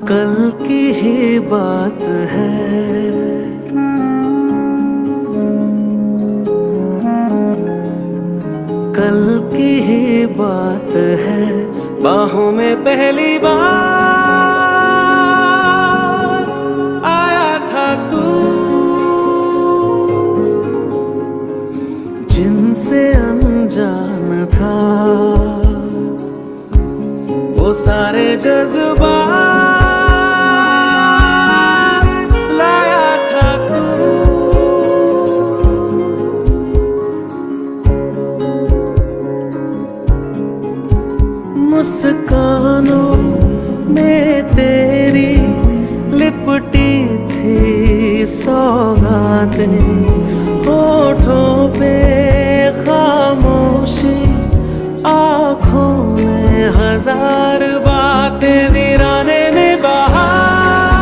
कल की ही बात है, कल की ही बात है। बाहों में पहली बार आया था तू, जिनसे अनजान था वो सारे जज्बात लाया था तू। मुस्कानों में तेरी लिपटी थी सौगातें, होठों पे खामोशी, आँखों में हजार बातें, वीराने में बहार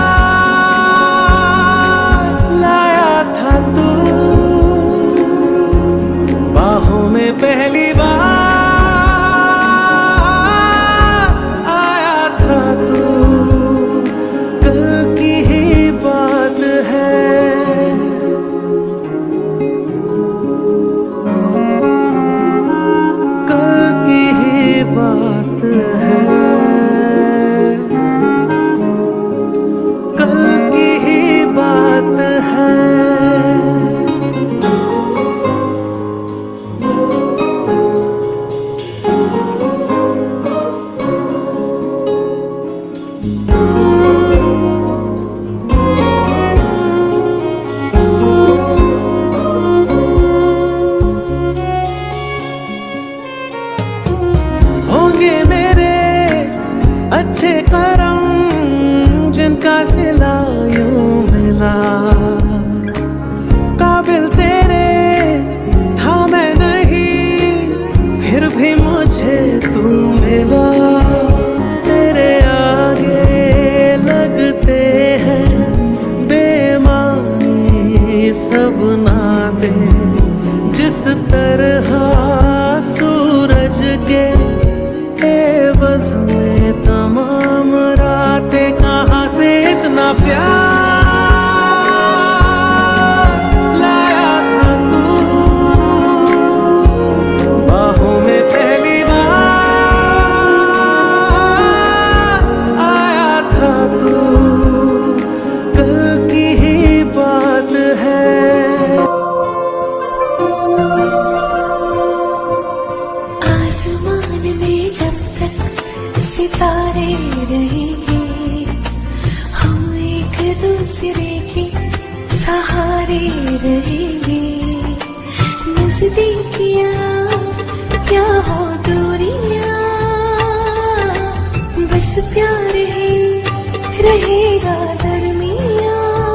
लाया था तू। बाहों में पहली बार आया था तू, कल की ही बात है। बात है, कल की ही बात है। होंगे मेरे अच्छे करम जिनका सिला यूं मिला, काबिल तेरे था मैं नहीं, फिर भी मुझे तू मिला। तेरे आगे लगते हैं बेमानी सब नाते, जिस तरह सूरज के एवज़ में तमाम रातें, कहाँ से इतना प्यार लाया था तू। बाहों में पहली बार आया था तू, कल की ही बात है। आसमान में जब तक सितारे रहेंगे, हम एक दूसरे के सहारे रहेंगे। नजदीकियां क्या हो दूरियां, बस प्यार ही रहेगा दरमियां।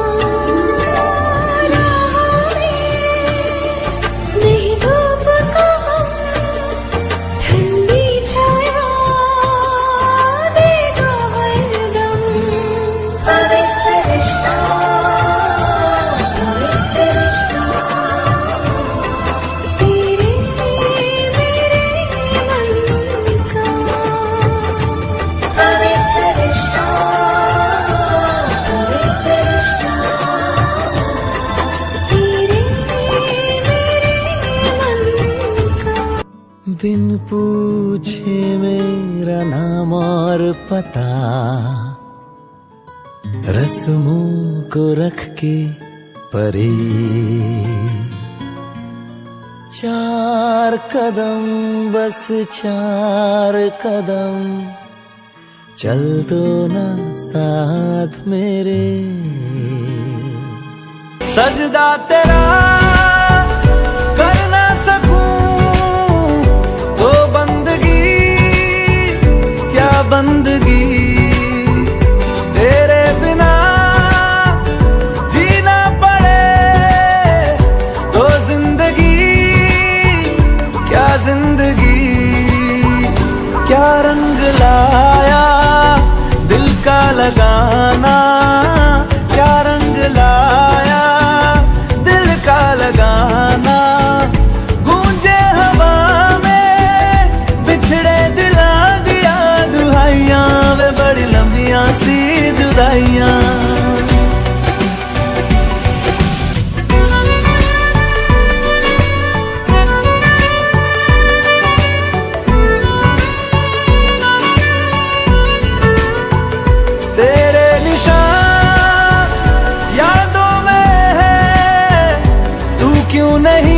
नहीं धूप का ठंडी छाया देगा हरदम, पवित्र रिश्ता, पवित्र रिश्ता, तेरे मेरे मन का पवित्र रिश्ता, पवित्र रिश्ता, तेरे मेरे मन का। बिन पूछे मेरा नाम और पता, रस्मों को रख के परे, चार कदम बस चार कदम, चल तो ना साथ मेरे। सजदा तेरा कर ना सकूं तो बंदगी, क्या बंदगी, तेरे बिना जीना पड़े तो जिंदगी, क्या जिंदगी। क्या रंग लाया दिल का लगाना, क्या रंग लाया दिल का लगाना। गूंजे हवा में बिछड़े दिला दिया दुहाइयां वे बड़ी लंबियां सी जुदाइयां। तेरे निशान यादों में है, तू क्यों नहीं